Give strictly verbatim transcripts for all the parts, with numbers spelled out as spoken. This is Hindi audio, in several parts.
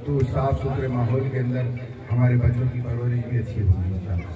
तो साफ सुथरे माहौल के अंदर हमारे बच्चों की परवरिश भी अच्छी होगी।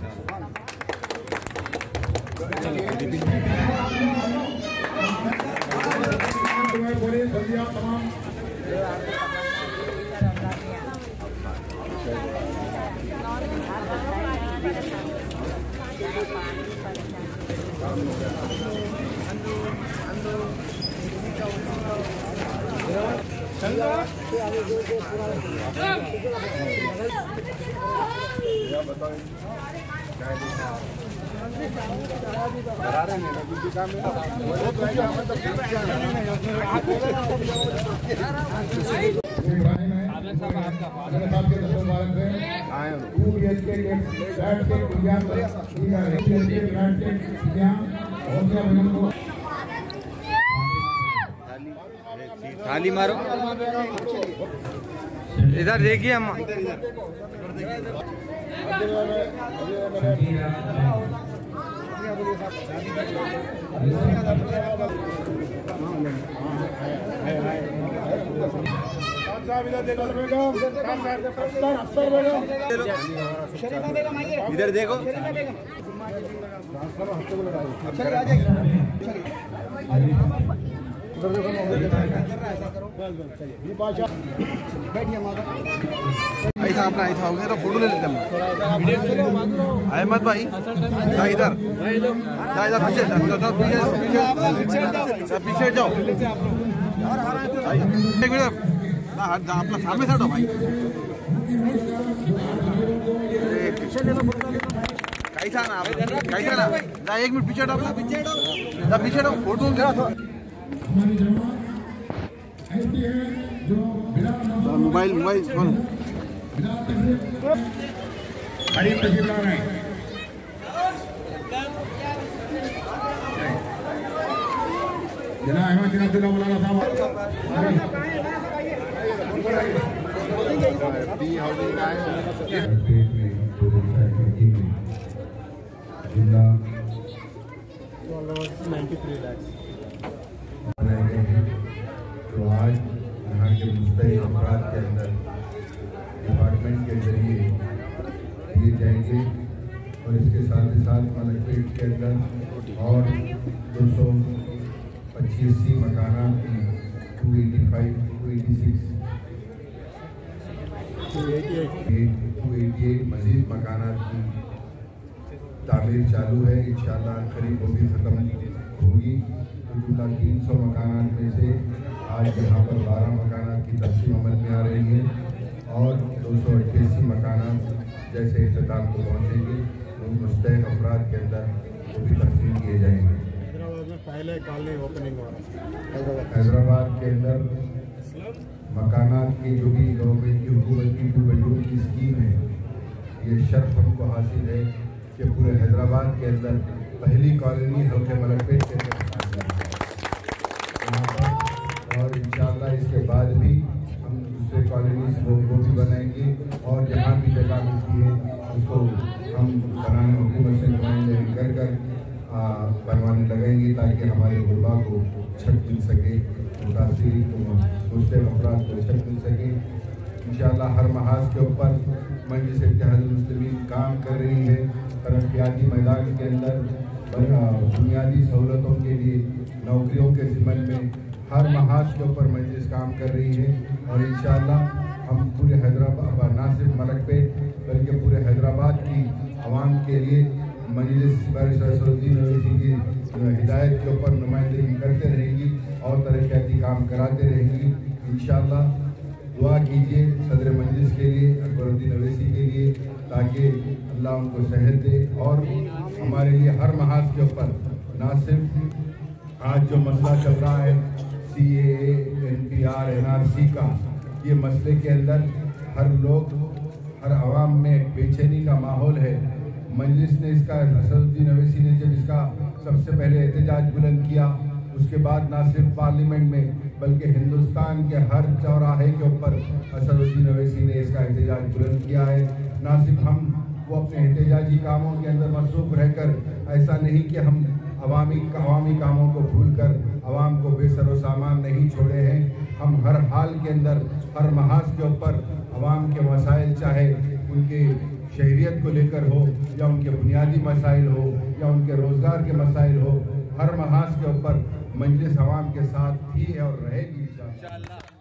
थाली मारो, इधर देखिए अम्मा। इधर देखो, ऐसा अपना ऐसा हो गया तो फोटो ले लेते हैं। अहमद भाई जा इधर, जा इधर पीछे पीछे जाओ, एक मिनट अपना सामने से हटो भाई, कैसा ना कैसा ना जा, एक मिनट पीछे हटो, पीछे हटो, पीछे हटो, फोटो मोबाइल मोबाइल फोन जना अहमद जना अब्दुल्ला मौलाना साहब तो आज यहाँ के मुस्तैद अफराद के अंदर डिपार्टमेंट के जरिए दिए जाएंगे और इसके साथ ही साथ मलकपेट के अंदर और दो सौ पच्चीसी मकाना की two eighty five two eighty six two eighty eight मजीद मकाना की तामीर चालू है। इंशाअल्लाह करीब वो भी ख़त्म होगी। तो तीन सौ मकाना में से आज यहाँ पर बारह मकाना की तकसीम अमल में आ रही है और दो सौ अट्ठासी मकाना जैसे इख्तिताम को पहुँचेंगे उन मुस्तैद अफराद के अंदर वो भी तकसीम किए जाएंगे। हैदराबाद में पहले कॉलोनी ओपनिंग हो रहा है। हैदराबाद के अंदर मकाना की जो भी गवर्नमेंट की हुकूमत की टू बेडरूम की स्कीम है, ये शर्फ हमको हासिल है कि पूरे हैदराबाद के अंदर पहली कॉलोनी हल्के मलकपेट के अंदर और इंशाअल्लाह इसके बाद भी हम दूसरे कॉलोनीज वो वो भी बनाएंगे और जहाँ भी जगह मिलती है उसको हम बनाने हुकूमत से नुमाइंदे कर कर बनवाने लगेंगे ताकि हमारे गुरबा को छत मिल सके, मुतासिरीन को मुस्लिम अफराद को छत मिल सके। इंशाअल्लाह हर महाज के ऊपर मजलिस इत्तेहादुल मुस्लिमीन काम कर रही है। तरक्याती मैदान के अंदर बुनियादी सहूलतों के लिए नौकरियों के ज़िम्मन में हर महाज के ऊपर मजलिस काम कर रही है और इंशाअल्लाह हम पूरे हैदराबाद ना सिर्फ मलकपेट बल्कि पूरे हैदराबाद की आवाम के लिए मजलिस असदुद्दीन ओवैसी की हिदायत के ऊपर नुमाइंदगी करते रहेंगी और तरक्याती काम कराते रहेंगी। इंशाअल्लाह दुआ कीजिए सदर मजलिस के लिए, अकबरुद्दीन ओवैसी के लिए, ताकि अल्लाह उनको सेहत दे और हमारे लिए हर महाज के ऊपर ना सिर्फ आज जो मसला चल रहा है C A A, N P R, N R C का, ये मसले के अंदर हर लोग हर आवाम में बेचैनी का माहौल है। मजलिस ने इसका असदुद्दीन ओवैसी ने जब इसका सबसे पहले एहतजाज बुलंद किया, उसके बाद ना सिर्फ पार्लियामेंट में बल्कि हिंदुस्तान के हर चौराहे के ऊपर असदुद्दीन ओवैसी ने इसका एहतजाज बुलंद किया है। ना सिर्फ हम वो अपने एहतजाजी कामों के अंदर मसरूफ रहकर, ऐसा नहीं कि हम अवामी अवामी कामों को भूल कर आवाम को बेसरो सामान नहीं छोड़े हैं। हम हर हाल के अंदर, हर महाज के ऊपर अवाम के मसाइल, चाहे उनके शहरियत को लेकर हो या उनके बुनियादी मसाइल हो या उनके रोज़गार के मसाइल हो, हर महाज के ऊपर मजलिस अवाम के साथ थी है और रहेगी इंशाअल्लाह।